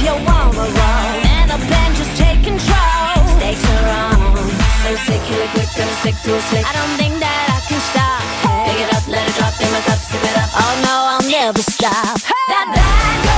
you wanna roll, and the band just take control. Stakes are on, so sick, kill it quick, gonna stick to a stick. I don't think that I can stop. Pick it up, let it drop in my cup, sip it up. Oh no, I'll never stop. That bad girl